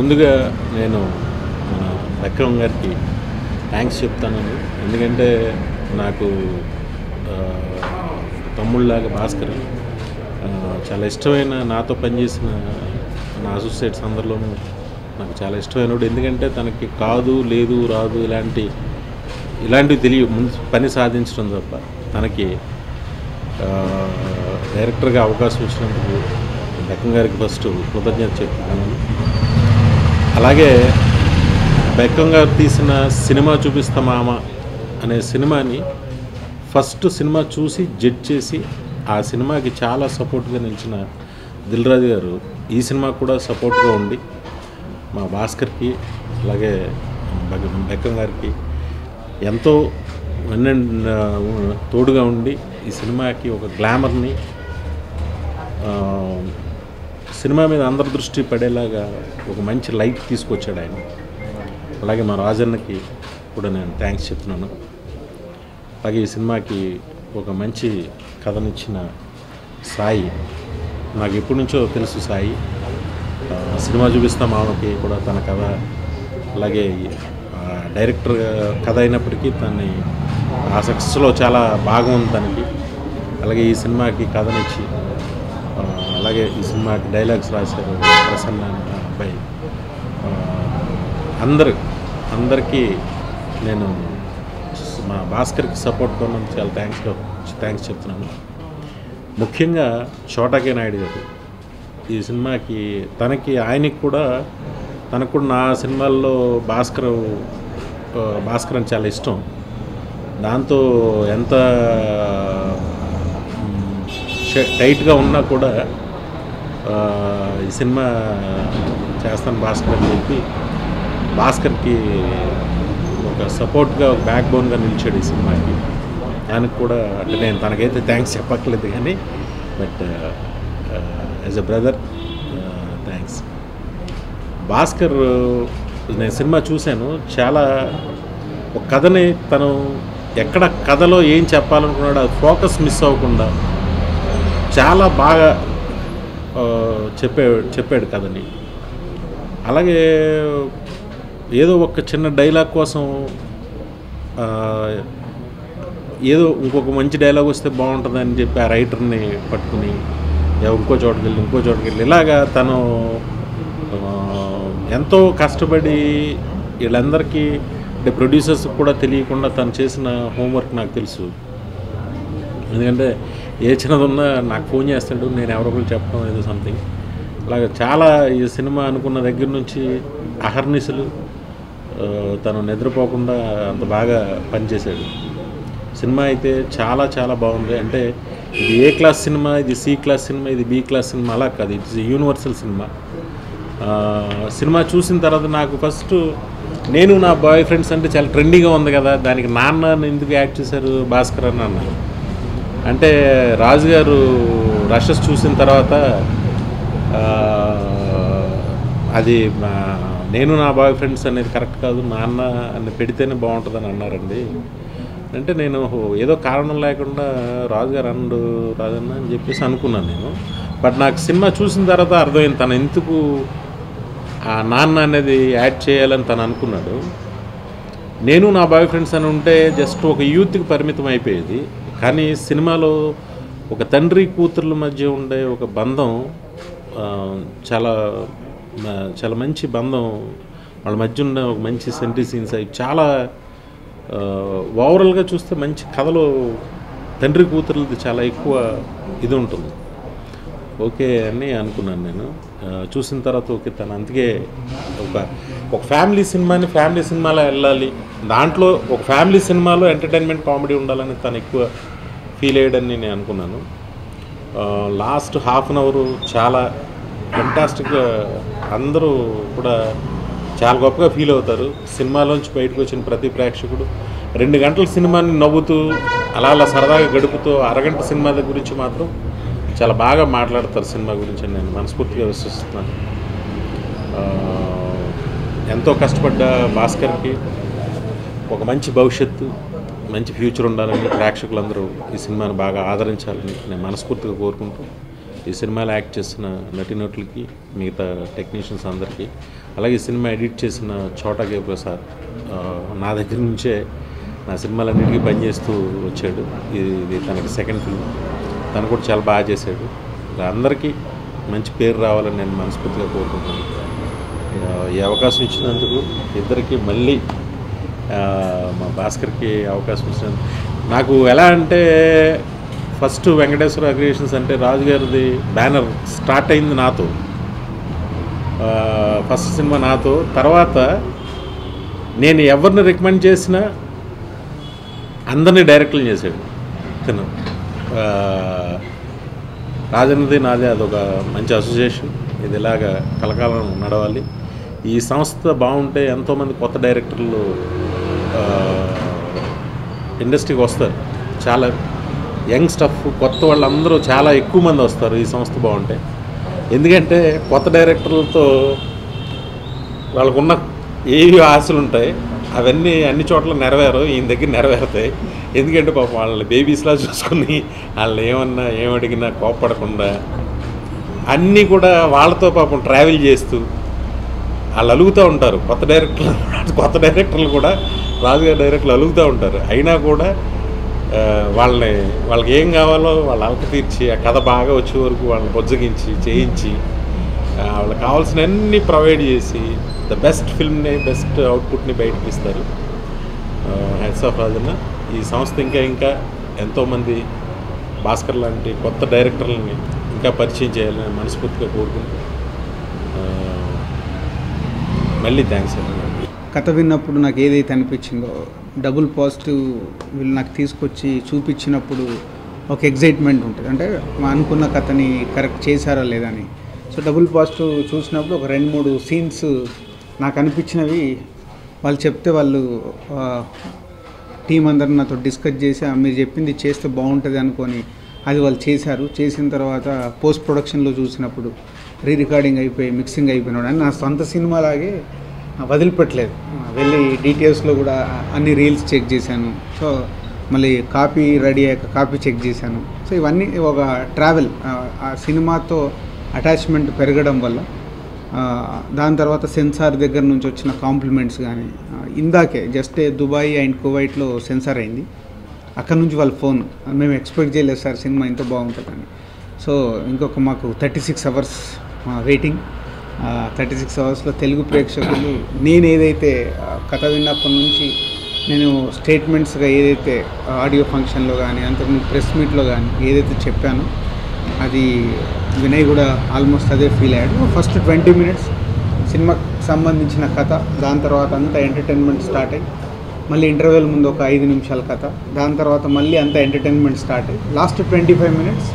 ముందుగా నేను మన బెక్కం గారికి థ్యాంక్స్ చెప్తానండి. ఎందుకంటే నాకు తమ్ముళ్ళలాగా భాస్కర్ చాలా ఇష్టమైన, నాతో పనిచేసిన నా అసోసియేట్స్ అందరిలోనూ నాకు చాలా ఇష్టమైనడు. ఎందుకంటే తనకి కాదు, లేదు, రాదు ఇలాంటివి తెలియదు. ముందు పని సాధించడం తప్ప తనకి డైరెక్టర్గా అవకాశం ఇచ్చినందుకు బెక్కం గారికి ఫస్ట్ కృతజ్ఞత చెప్తున్నాను. అలాగే బెక్కం గారు తీసిన సినిమా చూపిస్తా మామ అనే సినిమాని ఫస్ట్ సినిమా చూసి జడ్జ్ చేసి ఆ సినిమాకి చాలా సపోర్ట్గా నిలిచిన దిల్ రాజు గారు ఈ సినిమా కూడా సపోర్ట్గా ఉండి మా భాస్కర్కి అలాగే బెక్కం గారికి ఎంతో తోడుగా ఉండి ఈ సినిమాకి ఒక గ్లామర్ని, సినిమా మీద అందరి దృష్టి పడేలాగా ఒక మంచి లైట్ తీసుకొచ్చాడు ఆయన. అలాగే మా రాజన్నకి కూడా నేను థ్యాంక్స్ చెప్తున్నాను. అలాగే ఈ సినిమాకి ఒక మంచి కథనిచ్చిన సాయి, నాకు ఎప్పటి నుంచో తెలుసు సాయి. సినిమా చూపిస్తా మామకి కూడా తన కథ, అలాగే డైరెక్టర్ కథ అయినప్పటికీ తనని ఆ సక్సెస్లో చాలా బాగా ఉంది తనకి. అలాగే ఈ సినిమాకి కథనిచ్చి అలాగే ఈ సినిమాకి డైలాగ్స్ రాశారు ప్రసన్న అబ్బాయి. అందరికీ నేను మా భాస్కర్కి సపోర్ట్ కొన్నందుకు చాలా థ్యాంక్స్ చెప్తున్నాను. ముఖ్యంగా చోటాకే నాయుడు గారు ఈ సినిమాకి ఆయనకు కూడా నా సినిమాల్లో భాస్కర్ అని చాలా ఇష్టం. దాంతో ఎంత టైట్గా ఉన్నా కూడా ఈ సినిమా చేస్తాను భాస్కర్ అని చెప్పి భాస్కర్కి ఒక సపోర్ట్గా, ఒక బ్యాక్ బోన్గా నిలిచాడు ఈ సినిమాకి. దానికి కూడా అంటే నేను తనకైతే థ్యాంక్స్ చెప్పట్లేదు కానీ but as a brother thanks. Bhaskar నేను సినిమా చూశాను. చాలా ఒక కథని తను ఎక్కడ కథలో ఏం చెప్పాలనుకున్నాడో అది ఫోకస్ మిస్ అవ్వకుండా చాలా బాగా చెప్పాడు కథని. అలాగే ఏదో ఒక చిన్న డైలాగ్ కోసం ఏదో ఇంకొక మంచి డైలాగ్ వస్తే బాగుంటుందని చెప్పి ఆ రైటర్ని పట్టుకుని ఇంకో చోటుకి వెళ్ళి ఇలాగా తను ఎంతో కష్టపడి వీళ్ళందరికీ అంటే ప్రొడ్యూసర్స్ కూడా తెలియకుండా తను చేసిన హోంవర్క్ నాకు తెలుసు. ఎందుకంటే ఏ చిన్నది ఉన్నా నాకు ఫోన్ చేస్తాడు, నేను ఎవరొకరు చెప్పడం ఏదో సంథింగ్ అలాగే. చాలా ఈ సినిమా అనుకున్న దగ్గర నుంచి అహర్నిశలు తను నిద్రపోకుండా అంత బాగా పనిచేశాడు. సినిమా అయితే చాలా చాలా బాగుంది. అంటే ఇది ఏ క్లాస్ సినిమా, ఇది సి క్లాస్ సినిమా, ఇది బి క్లాస్ సినిమా అలా కాదు, ఇట్స్ యూనివర్సల్ సినిమా. సినిమా చూసిన తర్వాత నాకు ఫస్ట్ నేను నా బాయ్ ఫ్రెండ్స్ అంటే చాలా ట్రెండీగా ఉంది కదా, దానికి నాన్న ఎందుకు యాక్ట్ చేశారు భాస్కర్ అని అన్నారు. అంటే రాజుగారు రషెస్ చూసిన తర్వాత అది నేను నా బాయ్ ఫ్రెండ్స్ అనేది కరెక్ట్ కాదు, నాన్న అని పెడితేనే బాగుంటుందని అన్నారండి. అంటే నేను ఏదో కారణం లేకుండా రాజన్న అని చెప్పేసి అనుకున్నాను నేను. బట్ నాకు సినిమా చూసిన తర్వాత అర్థమైంది తను ఎందుకు ఆ నాన్న అనేది యాడ్ చేయాలని తను అనుకున్నాడు. నేను నా బాయ్ ఫ్రెండ్స్ అని ఉంటే జస్ట్ ఒక యూత్కి పరిమితం అయిపోయేది. కానీ సినిమాలో ఒక తండ్రి కూతుర్ల మధ్య ఉండే ఒక బంధం చాలా చాలా మంచి బంధం, వాళ్ళ మధ్య ఉన్న ఒక మంచి సెంట్రీ సీన్స్ అవి చాలా ఓవరాల్గా చూస్తే మంచి కథలో తండ్రి కూతుర్లది చాలా ఎక్కువ ఇది ఉంటుంది. ఓకే అని అనుకున్నాను నేను. చూసిన తర్వాత ఓకే తను అందుకే ఒక ఫ్యామిలీ సినిమాలో వెళ్ళాలి, దాంట్లో ఒక ఫ్యామిలీ సినిమాలో ఎంటర్టైన్మెంట్ కామెడీ ఉండాలని తను ఎక్కువ ఫీల్ అయ్యాడని నేను అనుకున్నాను. లాస్ట్ హాఫ్ అన్ అవర్ చాలా ఫెంటాస్టిక్గా అందరూ కూడా చాలా గొప్పగా ఫీల్ అవుతారు. సినిమాలోంచి బయటకు వచ్చిన ప్రతి ప్రేక్షకుడు 2 గంటల సినిమాని నవ్వుతూ అలా సరదాగా గడుపుతూ అరగంట సినిమా గురించి మాత్రం చాలా బాగా మాట్లాడతారు సినిమా గురించి అని నేను మనస్ఫూర్తిగా విశ్వసిస్తున్నాను. ఎంతో కష్టపడ్డ భాస్కర్కి ఒక మంచి భవిష్యత్తు, మంచి ఫ్యూచర్ ఉండాలని ప్రేక్షకులందరూ ఈ సినిమాని బాగా ఆదరించాలని నేను మనస్ఫూర్తిగా కోరుకుంటూ ఈ సినిమాలో యాక్ట్ చేసిన నటీనటులకి, మిగతా టెక్నీషియన్స్ అందరికీ, అలాగే ఈ సినిమా ఎడిట్ చేసిన చోటా కే ప్రసాద్ నా దగ్గర నుంచే నా సినిమాలన్నిటికీ పనిచేస్తూ వచ్చాడు. ఇది తనకి సెకండ్ ఫిల్మ్. తను కూడా చాలా బాగా చేశాడు. అందరికీ మంచి పేరు రావాలని నేను మనస్ఫూర్తిగా కోరుకుంటున్నాను. ఈ అవకాశం ఇచ్చినందుకు ఇద్దరికి మళ్ళీ మా భాస్కర్కి అవకాశం ఇచ్చినందుకు నాకు ఎలా అంటే, ఫస్ట్ వెంకటేశ్వర క్రియేషన్స్ అంటే రాజు గారిది బ్యానర్ స్టార్ట్ అయింది నాతో, ఫస్ట్ సినిమా నాతో. తర్వాత నేను ఎవరిని రికమెండ్ చేసినా అందరినీ డైరెక్ట్లు చేశాడు తను. రాజన్నది నాదే అదొక మంచి అసోసియేషన్. ఇది ఇలాగా కలకాలం నడవాలి. ఈ సంస్థ బాగుంటే ఎంతోమంది కొత్త డైరెక్టర్లు ఇండస్ట్రీకి వస్తారు. చాలా యంగ్ స్టఫ్, కొత్త వాళ్ళందరూ చాలా ఎక్కువ మంది వస్తారు ఈ సంస్థ బాగుంటే. ఎందుకంటే కొత్త డైరెక్టర్లతో వాళ్ళకున్న ఏవి ఆశలు ఉంటాయి అవన్నీ అన్ని చోట్ల నెరవేరు, ఈయన దగ్గర నెరవేరుతాయి. ఎందుకంటే పాపం వాళ్ళని బేబీస్లా చూసుకుని వాళ్ళని ఏమడిగినా కోప్పడకుండా అన్నీ కూడా వాళ్ళతో పాపం ట్రావెల్ చేస్తూ వాళ్ళు అలుగుతూ ఉంటారు. కొత్త డైరెక్టర్లు కూడా రాజుగారి డైరెక్టర్లు అలుగుతూ ఉంటారు. అయినా కూడా వాళ్ళకి ఏం కావాలో వాళ్ళ అలక తీర్చి ఆ కథ బాగా వచ్చే వరకు వాళ్ళని బొజ్జగించి చేయించి వాళ్ళకి కావాల్సిన అన్నీ ప్రొవైడ్ చేసి ద బెస్ట్ ఫిల్మ్ని, బెస్ట్ అవుట్పుట్ని బయటకి ఇస్తారు. Hats off Rajanna. ఈ సంస్థ ఇంకా ఎంతోమంది భాస్కర్ లాంటి కొత్త డైరెక్టర్లని ఇంకా పరిచయం చేయాలని మనస్ఫూర్తిగా కోరుకుంటూ మళ్ళీ థ్యాంక్స్ అండి. కథ విన్నప్పుడు నాకు ఏదైతే అనిపించిందో, డబుల్ పాజిటివ్ వీళ్ళు నాకు తీసుకొచ్చి చూపించినప్పుడు ఒక ఎగ్జైట్మెంట్ ఉంటుంది. అంటే అనుకున్న కథని కరెక్ట్ చేశారా లేదని. సో డబుల్ పాజిటివ్ చూసినప్పుడు ఒక 2-3 సీన్స్ నాకు అనిపించినవి వాళ్ళు చెప్తే, వాళ్ళు టీం అందరూ నాతో డిస్కస్ చేసి మీరు చెప్పింది చేస్తే బాగుంటుంది అనుకొని అది వాళ్ళు చేశారు. చేసిన తర్వాత పోస్ట్ ప్రొడక్షన్లో చూసినప్పుడు రికార్డింగ్ అయిపోయి మిక్సింగ్ అయిపోయినాడు అని నా సొంత సినిమాలాగే వదిలిపెట్టలేదు. వెళ్ళి డీటెయిల్స్లో కూడా అన్ని రీల్స్ చెక్ చేశాను. సో మళ్ళీ కాపీ రెడీ అయ్యాక కాపీ చెక్ చేశాను. సో ఇవన్నీ ఒక ట్రావెల్, ఆ సినిమాతో అటాచ్మెంట్ పెరగడం వల్ల, దాని తర్వాత సెన్సార్ దగ్గర నుంచి వచ్చిన కాంప్లిమెంట్స్ కానీ, ఇందాకే జస్ట్ దుబాయ్ అండ్ కువైట్లో సెన్సార్ అయింది. అక్కడ నుంచి వాళ్ళ ఫోన్, మేము ఎక్స్పెక్ట్ చేయలేదు సార్ సినిమా ఇంత బాగుంటుందని. సో ఇంకొక మాకు 36 అవర్స్ వెయిటింగ్. 36 అవర్స్లో తెలుగు ప్రేక్షకులు నేను ఏదైతే కథ విన్నప్పటి నుంచి నేను స్టేట్మెంట్స్గా ఏదైతే ఆడియో ఫంక్షన్లో కానీ అంతకుముందు ప్రెస్ మీట్లో కానీ ఏదైతే చెప్పానో అది వినయ్ కూడా ఆల్మోస్ట్ అదే ఫీల్ అయ్యాడు. ఫస్ట్ 20 మినిట్స్ సినిమాకి సంబంధించిన కథ, దాని తర్వాత అంతా ఎంటర్టైన్మెంట్ స్టార్ట్ అయ్యి మళ్ళీ ఇంటర్వెల్ ముందు ఒక 5 నిమిషాల కథ, దాని తర్వాత మళ్ళీ అంతా ఎంటర్టైన్మెంట్ స్టార్ట్ అయ్యి లాస్ట్ 25 మినిట్స్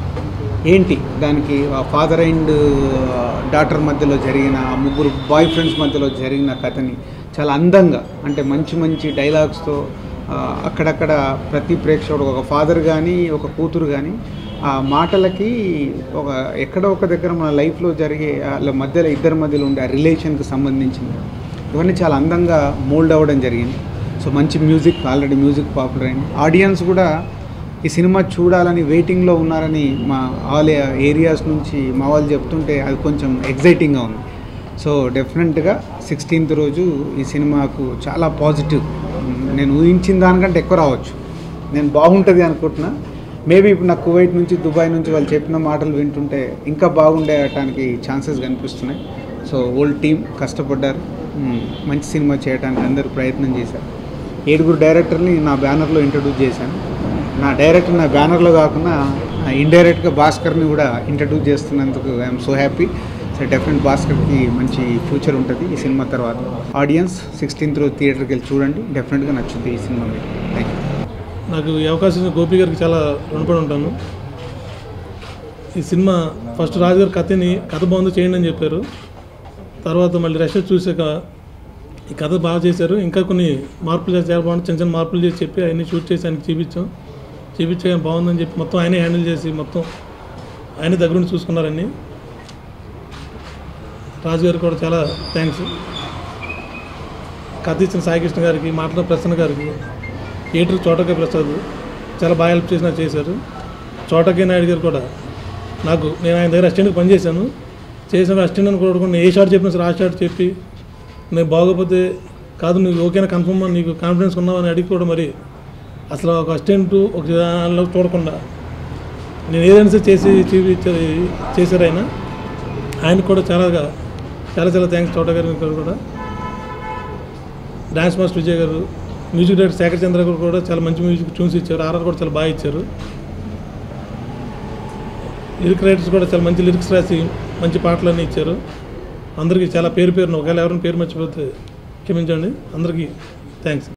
ఏంటి దానికి ఫాదర్ అండ్ డాటర్ మధ్యలో జరిగిన, ఆ ముగ్గురు బాయ్ ఫ్రెండ్స్ మధ్యలో జరిగిన కథని చాలా అందంగా, అంటే మంచి మంచి డైలాగ్స్తో అక్కడక్కడ ప్రతి ప్రేక్షకుడు, ఒక ఫాదర్ కానీ ఒక కూతురు కానీ ఆ మాటలకి ఒక ఎక్కడో ఒక దగ్గర మన లైఫ్లో జరిగే వాళ్ళ మధ్యలో ఇద్దరి మధ్యలో ఉండే ఆ రిలేషన్కి సంబంధించింది ఇవన్నీ చాలా అందంగా మోల్డ్ అవ్వడం జరిగింది. సో మంచి మ్యూజిక్, ఆల్రెడీ మ్యూజిక్ పాపులర్ అయింది. ఆడియన్స్ కూడా ఈ సినిమా చూడాలని వెయిటింగ్లో ఉన్నారని మా ఆల్ ఏరియాస్ నుంచి మా వాళ్ళు చెప్తుంటే అది కొంచెం ఎగ్జైటింగ్గా ఉంది. సో డెఫినెట్గా 16th రోజు ఈ సినిమాకు చాలా పాజిటివ్, నేను ఊహించిన దానికంటే ఎక్కువ రావచ్చు. నేను బాగుంటుంది అనుకుంటున్నా. మేబీ ఇప్పుడు నాకు కువైట్ నుంచి దుబాయ్ నుంచి వాళ్ళు చెప్పిన మాటలు వింటుంటే ఇంకా బాగుండేటానికి ఛాన్సెస్ కనిపిస్తున్నాయి. సో ఓల్డ్ టీం కష్టపడ్డారు, మంచి సినిమా చేయడానికి అందరూ ప్రయత్నం చేశారు. 7 డైరెక్టర్ని నా బ్యానర్లో ఇంట్రడ్యూస్ చేశాను. నా డైరెక్టర్ నా బ్యానర్లో కాకుండా ఇండైరెక్ట్గా భాస్కర్ని కూడా ఇంట్రడ్యూస్ చేస్తున్నందుకు I am so happy. So definite భాస్కర్కి మంచి ఫ్యూచర్ ఉంటుంది ఈ సినిమా తర్వాత. ఆడియన్స్ 16th రోజు థియేటర్కి వెళ్ళి చూడండి, డెఫినెట్గా నచ్చుతుంది ఈ సినిమా మీకు. Thank you. నాకు ఈ అవకాశం గోపి గారికి చాలా రుణపడి ఉంటాను. ఈ సినిమా ఫస్ట్ రాజుగారి కథ బాగుంది చేయండి అని చెప్పారు. తర్వాత మళ్ళీ రష్ చూసాక ఈ కథ బాగా చేశారు, ఇంకా కొన్ని మార్పులు చేసి చాలా బాగుంది, చిన్న చిన్న మార్పులు చేసి చెప్పి అవన్నీ షూట్ చేసి ఆయనకి చూపించాక బాగుందని చెప్పి మొత్తం ఆయనే హ్యాండిల్ చేసి మొత్తం ఆయన దగ్గర నుంచి చూసుకున్నారని. రాజుగారు కూడా చాలా థ్యాంక్స్. కథ ఇచ్చిన సాయికృష్ణ గారికి, మాట్లాడిన ప్రసన్న గారికి, ఎడిటర్ చోటకే ప్రసాద్ చాలా బాగా హెల్ప్ చేశారు. చోటకే నాయుడు గారు కూడా నేను ఆయన దగ్గర అసిస్టెంట్కి పనిచేశాను. చేసిన అసిస్టెంట్ అని కూడా నేను ఏ షాట్ చెప్పినా సరే ఆ షాట్ చెప్పి నేను బాగోపోతే కాదు నువ్వు ఓకేనా కన్ఫర్మ్ నీకు కాన్ఫిడెన్స్ ఉన్నావని అడిగి కూడా మరి అసలు ఒక అసిస్టెంట్ ఒక దానిలో చూడకుండా నేను ఏదైనా సరే చేశారు ఆయనకు కూడా చాలా థ్యాంక్స్ తోట గారి కూడా. డాన్స్ మాస్టర్ విజయ్ గారు, మ్యూజిక్ డైరెక్టర్ శేఖర్ చంద్ర గారు కూడా చాలా మంచి మ్యూజిక్ ట్యూన్స్ ఇచ్చారు. ఆర్ఆర్ కూడా చాలా బాగా ఇచ్చారు. లిరిక్ రైటర్స్ కూడా చాలా మంచి లిరిక్స్ రాసి మంచి పాటలన్నీ ఇచ్చారు. అందరికీ చాలా పేరును ఒకవేళ ఎవరైనా పేరు మర్చిపోతే క్షమించండి. అందరికీ థ్యాంక్స్.